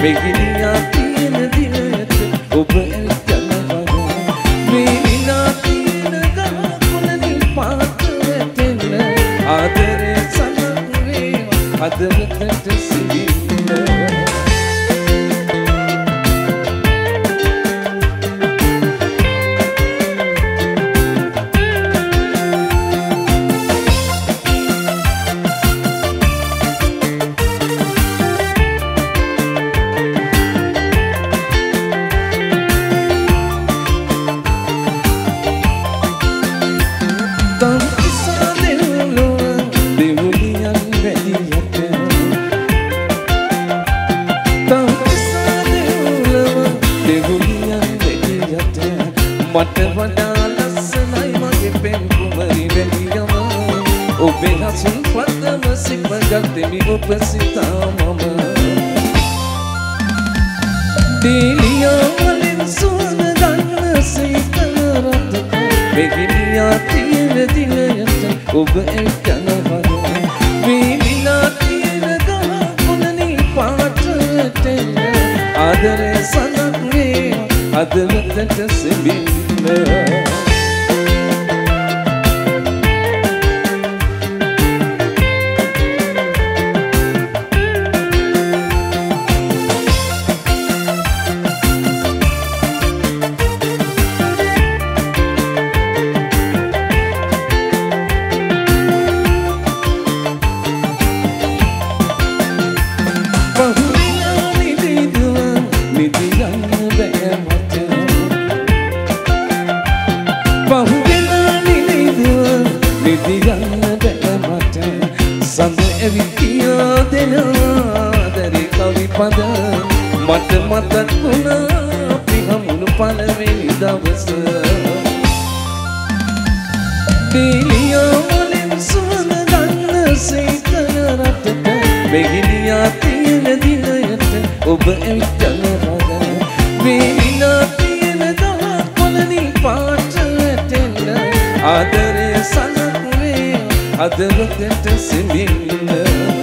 මෙගිනියා තියෙන දිනයට ඔබ එල්කනවා මෙගිනා තියෙන ගහකොළනින් පාට වැටෙන්න ආදරේ සමත් වේවා හදවතට සිහින්න මට වඩා ලස්සනයි මගේ පෙම් කුමරි වැලියම ඔබේ හසුන් පදම සිපගත්තෙමි ඔබ සිතා මම දීලියා වලින් සුවඳ ගන්න සීතල රට මෙගිනියා තියෙන දිනයට ඔබ එක්කනවා වීලිලා තියෙන ගහ කොළනින් පාට වැටෙන්න ආදරේ සනක් වේවා හදවතට සෙබින්න මට මතක් වුණා අපි හමුණු පළවෙනි දවස දීලියා වලින් සුවඳ ගන්න සීතල රටට මෙගිනියා තියෙන දිනයට ඔබ එල්කනවා වීලිලා තියෙන ගහ කොළනින් පාට වැටෙන්න ආදරේ සනක් වේවා හදවතට සෙමින්න